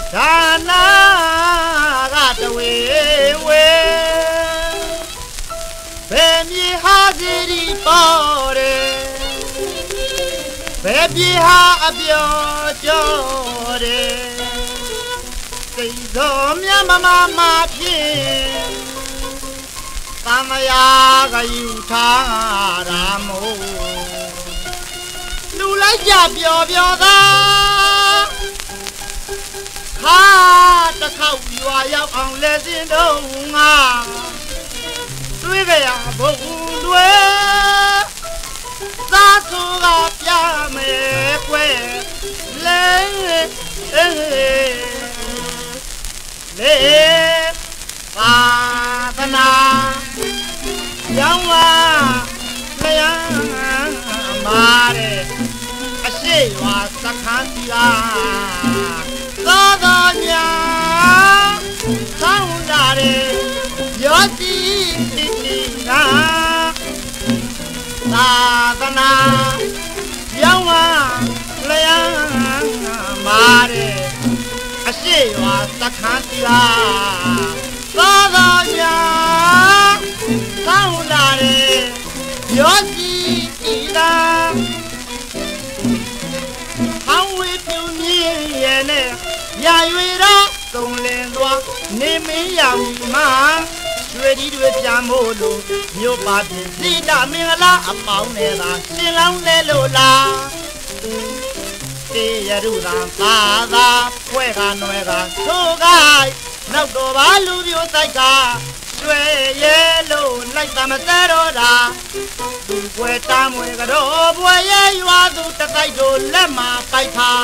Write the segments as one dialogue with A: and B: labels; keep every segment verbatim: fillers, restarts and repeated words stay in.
A: ဌာနကတဝေဝေဘယ်မြေဟာစီရီပေါ်တယ်ဘယ်ပြေဟာအပြောကျော်တယ်စိတ်တော်မြတ်မမမဖြစ်သံယာကယူထားတာမို့လူလိုက်ကြပျော်ပျော်သာခါတစ်ခေါက်ရွာရောက်အောင်လဲစင်တော့ငါတွေးကြရဘုံတွေသာဆိုကပြမယ်ကွယ်လဲလေပါသနာရောင်းလာလျံမာတဲ့အရှိရွာစခန်းစီကသာသာညာဆောင်းလာတဲ့ရောစီနာသာသနာရောင်းလာလျံမာတဲ့အရှိရွာစခန်းစီကသာသာညာဆောင်းလာတဲ့ရောစီနာဟောင်းဝေးပြုံမြည်ရဲ့နဲ့ရာရွေတော့သုံးလင်းသွားနေမင်းရောင်မှာရွှေဒီတွေပြန်မို့လို့မြို့ပါပြင်စီတာမင်္ဂလာအပေါင်းနဲ့သာရှင်လောင်းလဲလို့လားတေရရုသာသာသာဖွဲ့ကနွယ်ကထိုးကိုက်နောက်တော့ပါလူပြိုတိုက်ကရွှေရဲလို့လိုက်တာမစဲတော့တာသူွယ်တမ်းွယ်ကတော့ဘွယ်ရဲရွာသူတတိုက်တို့လက်မှာပိုက်ပါ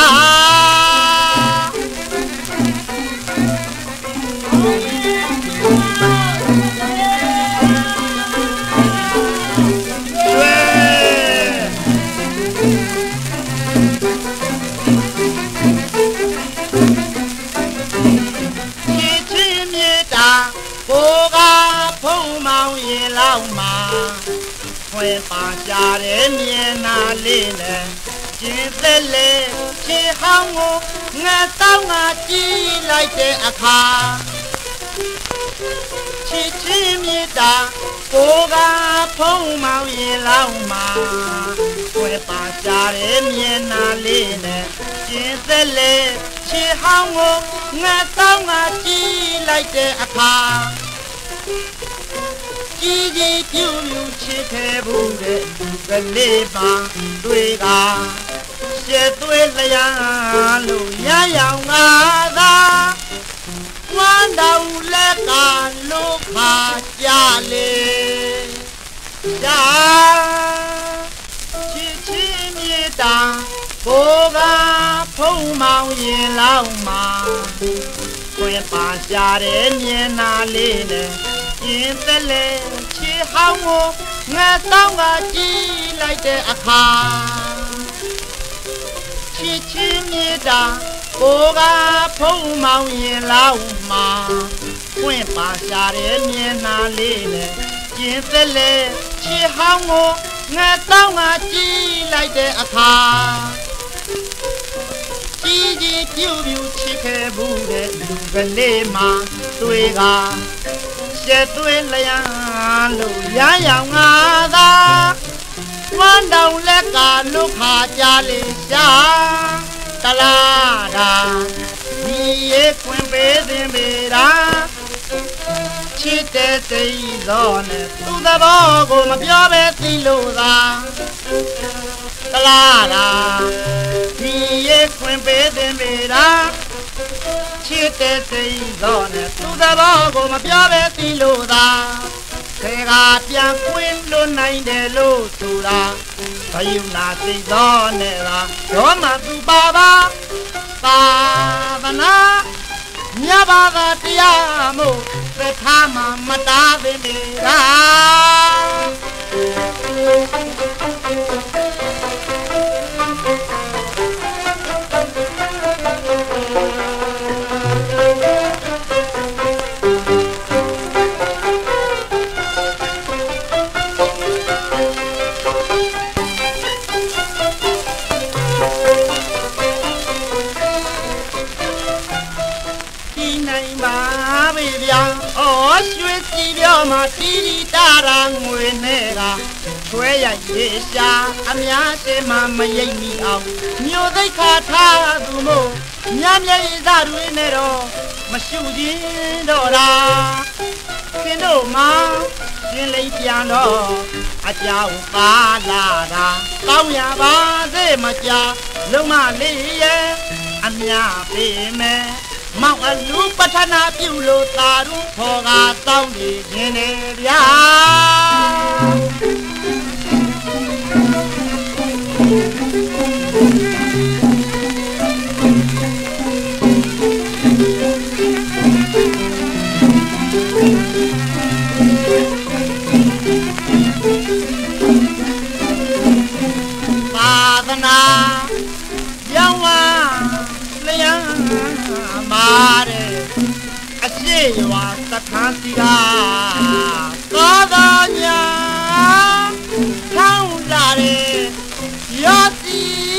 A: လားရွှေချစ်ချင်းမြေတာဘိုးကဖုံးမောင်ရင်လောက်မှာဖွင့်ပါကြတဲ့မြင်နာလေးနဲ့ကျင်းသက်လေချီဟောင်းကိုငါတောင်းငါကြည့်လိုက်တဲ့အခါချစ်ချင်းမြေတာဘိုးကဖုံးမောင်ရင်လောက်မှာဖွင့်ပါကြတဲ့မြင်နာလေးနဲ့ကျင်းသက်လေချီဟောင်းကိုငါတောင်းငါကြည့်လိုက်တဲ့အခါကြီးကြီးပြူပြူချစ်ခဲ့ဘူးတဲ့ကလေးပါတွေ့ကရှက်သွေးလျာလို့ရရောင်ငါသာဝမ်းတော်လက်ကလို့ခါကြလေကြာချစ်ချင်းမြေတာဘိုးကဖုံးမောင်ရင်လောက်မှာကိုယ်ပါရှာတဲ့မြင်နာလေးနဲ့ကျင်းသက်လေချီဟောင်းကိုငါတောင်းကကြည့်လိုက်တဲ့အခါချစ်ချင်းမြေတာကိုကဖုံးမောင်ရင်လောက်မှာပွင့်ပါရှာတဲ့မြင်နာလေးနဲ့ကျင်းသက်လေချီဟောင်းကိုငါတောင်းကကြည့်လိုက်တဲ့အခါကြီးကြီးပြူပြူချစ်ခဲ့ဘူးတဲ့လူကလေးမှတွေ့ကရှက်သွေးလျာလို့ရရောင်ငါသာဝမ်းတောင်လက်ကလုခါကြလေရှာတလားတာဒီရေခွင်ပေးတင်ပေတာချစ်တဲ့စိတ်သောနဲ့သူ့သဘောကိုမပြောပဲသိလို့သာတလားတာဒီရေခွင်ပေးတင်ပေတာချစ်တဲ့စိတ်သောနဲ့သူ့သဘောကိုမပြောပဲသိလို့သာခေကပြန်ကွင်းလွတ်နိုင်တယ်လို့ဆိုတာဘယုနာစိတ်သောနဲ့သာရောမသူပါပါသာသနာမြတ်ဘာသာတရားမို့သက်ထားမှမတားသိနေတာရာအော်ရွှေစီပြောမှာတီတီတာရာငွေနဲ့ကချွဲရရေရှာအများစင်မှာမရိပ်မိအောင်မြို့သိက္ခာထားသူမို့မြတ်မြတ်ရစားတွေနဲ့တော့မရှုခြင်းတော့လားခင်တို့မှာရှင်လိမ်ပြန်တော့အကြောင်းပါလာတာကောင်းရပါစေမကြလုံးမလေးရဲ့အမြပေးမယ်မောင်အလူပဋ္ဌနာပြုလို့သာရုဖော်ကားတောင်းနေခြင်းနဲ့ဗျာသာသနာရောင်းဝါလျံမာတဲ့အရှိရွာသထန်းစီကသာသာညာထောင်းလာတဲ့ရောစီ